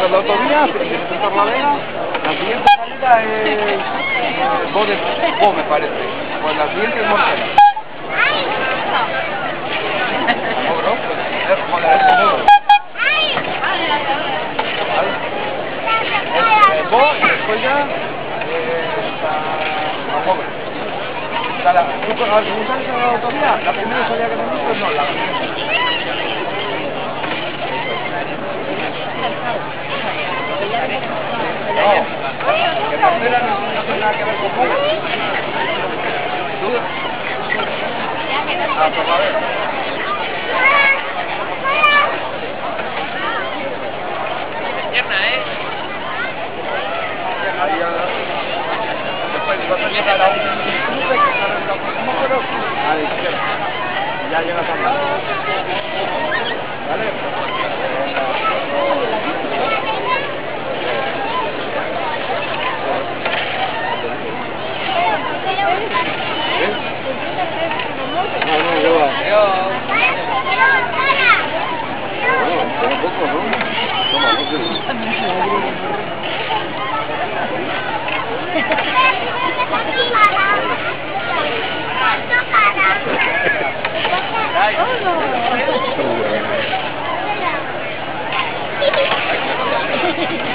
cruzas la autovía, tienes que cruzar la vega, la siguiente salida es Bo, me parece. Pues la siguiente es Mortera. Joder, es como es Bo y después ya está Joven. O sea, tú cuando sales a la autovía, la primera salida que te has visto no, la que tercera no tiene nada que ver con Joven. ¿Duda? Ah, pues a ver. Ahí ya... Después vas a llegar a un cruce que está en el semáforo a la izquierda. Y ya llegas a hablar. ¿Vale? No, yo va. Pero poco, ¿no? Toma, no sé. Ay,